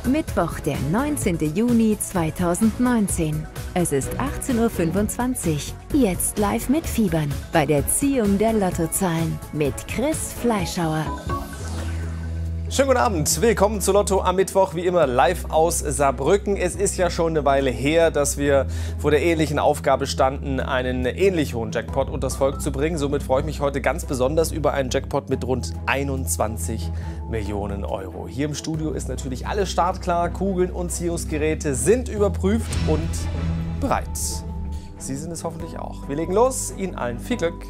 Mittwoch, der 19. Juni 2019. Es ist 18:25 Uhr. Jetzt live mitfiebern bei der Ziehung der Lottozahlen mit Chris Fleischhauer. Schönen guten Abend, willkommen zu Lotto am Mittwoch, wie immer live aus Saarbrücken. Es ist ja schon eine Weile her, dass wir vor der ähnlichen Aufgabe standen, einen ähnlich hohen Jackpot unters Volk zu bringen. Somit freue ich mich heute ganz besonders über einen Jackpot mit rund 21 Millionen Euro. Hier im Studio ist natürlich alles startklar, Kugeln und Ziehungsgeräte sind überprüft und bereit. Sie sind es hoffentlich auch. Wir legen los, Ihnen allen viel Glück.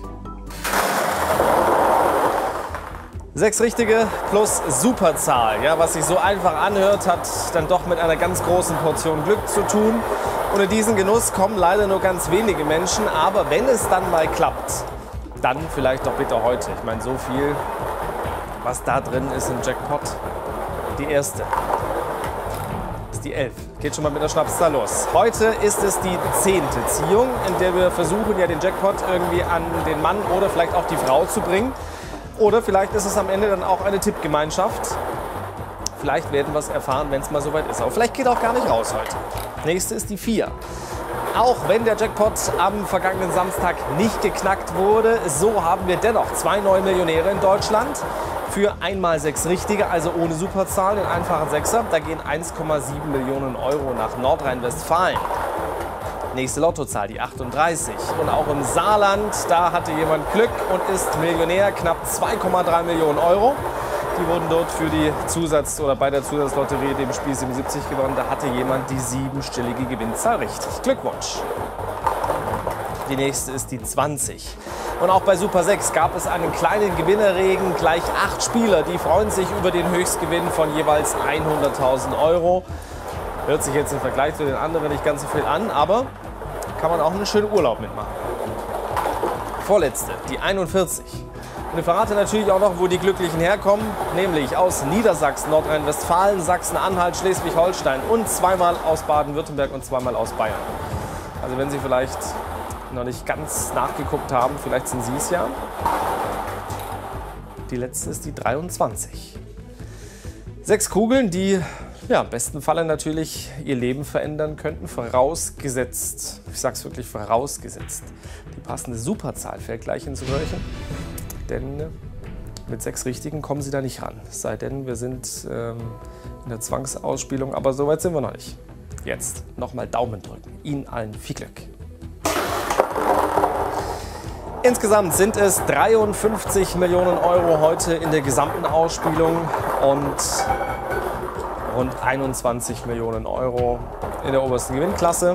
6 richtige plus Superzahl. Ja, was sich so einfach anhört, hat dann doch mit einer ganz großen Portion Glück zu tun. Und in diesen Genuss kommen leider nur ganz wenige Menschen. Aber wenn es dann mal klappt, dann vielleicht doch bitte heute. Ich meine, so viel, was da drin ist im Jackpot. Die erste ist die 11. Geht schon mal mit der Schnapszahl los. Heute ist es die 10. Ziehung, in der wir versuchen, ja den Jackpot irgendwie an den Mann oder vielleicht auch die Frau zu bringen. Oder vielleicht ist es am Ende dann auch eine Tippgemeinschaft. Vielleicht werden wir es erfahren, wenn es mal soweit ist. Aber vielleicht geht auch gar nicht raus heute. Nächste ist die 4. Auch wenn der Jackpot am vergangenen Samstag nicht geknackt wurde, so haben wir dennoch 2 neue Millionäre in Deutschland. Für einmal 6 richtige, also ohne Superzahl, den einfachen Sechser. Da gehen 1,7 Millionen Euro nach Nordrhein-Westfalen. Nächste Lottozahl, die 38. Und auch im Saarland, da hatte jemand Glück und ist Millionär, knapp 2,3 Millionen Euro. Die wurden dort für die bei der Zusatzlotterie, dem Spiel 77 gewonnen. Da hatte jemand die 7-stellige Gewinnzahl richtig. Glückwunsch! Die nächste ist die 20. Und auch bei Super 6 gab es einen kleinen Gewinnerregen. Gleich 8 Spieler, die freuen sich über den Höchstgewinn von jeweils 100.000 Euro. Hört sich jetzt im Vergleich zu den anderen nicht ganz so viel an, aber kann man auch einen schönen Urlaub mitmachen. Vorletzte, die 41. Und ich verrate natürlich auch noch, wo die Glücklichen herkommen, nämlich aus Niedersachsen, Nordrhein-Westfalen, Sachsen-Anhalt, Schleswig-Holstein und zweimal aus Baden-Württemberg und zweimal aus Bayern. Also wenn Sie vielleicht noch nicht ganz nachgeguckt haben, vielleicht sind Sie es ja. Die letzte ist die 23. 6 Kugeln, die im besten Falle natürlich ihr Leben verändern könnten, vorausgesetzt, ich sage es wirklich vorausgesetzt, die passende Superzahl fällt gleich ins Röhrchen, denn mit 6 Richtigen kommen Sie da nicht ran. Es sei denn, wir sind in der Zwangsausspielung, aber so weit sind wir noch nicht. Jetzt nochmal Daumen drücken. Ihnen allen viel Glück. Insgesamt sind es 53 Millionen Euro heute in der gesamten Ausspielung und rund 21 Millionen Euro in der obersten Gewinnklasse.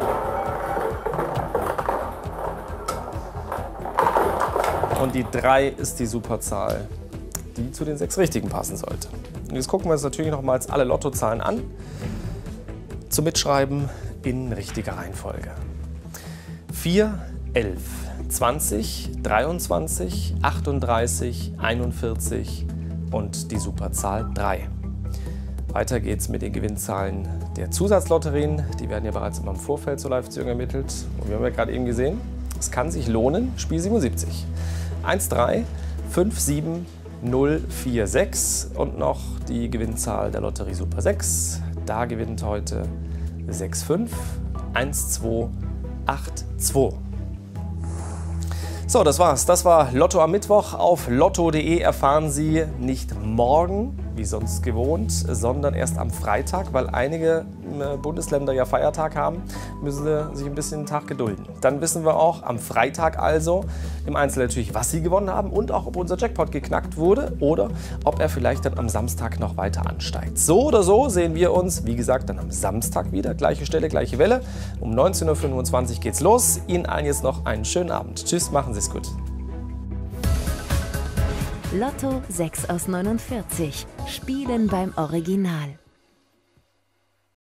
Und die 3 ist die Superzahl, die zu den 6 Richtigen passen sollte. Und jetzt gucken wir uns natürlich nochmals alle Lottozahlen an. Zum Mitschreiben in richtiger Reihenfolge. 4, 11, 20, 23, 38, 41 und die Superzahl 3. Weiter geht's mit den Gewinnzahlen der Zusatzlotterien. Die werden ja bereits immer im Vorfeld zur Live-Ziehung ermittelt. Und wir haben ja gerade eben gesehen, es kann sich lohnen. Spiel 77. 13 57 046 und noch die Gewinnzahl der Lotterie Super 6. Da gewinnt heute 65 1282. So, das war's. Das war Lotto am Mittwoch. Auf lotto.de erfahren Sie nicht morgen, wie sonst gewohnt, sondern erst am Freitag, weil einige Bundesländer ja Feiertag haben, müssen Sie sich ein bisschen einen Tag gedulden. Dann wissen wir auch am Freitag also im Einzelnen natürlich, was Sie gewonnen haben und auch, ob unser Jackpot geknackt wurde oder ob er vielleicht dann am Samstag noch weiter ansteigt. So oder so sehen wir uns, wie gesagt, dann am Samstag wieder. Gleiche Stelle, gleiche Welle. Um 19:25 Uhr geht's los. Ihnen allen jetzt noch einen schönen Abend. Tschüss, machen Sie es gut. Lotto 6 aus 49. Spielen beim Original.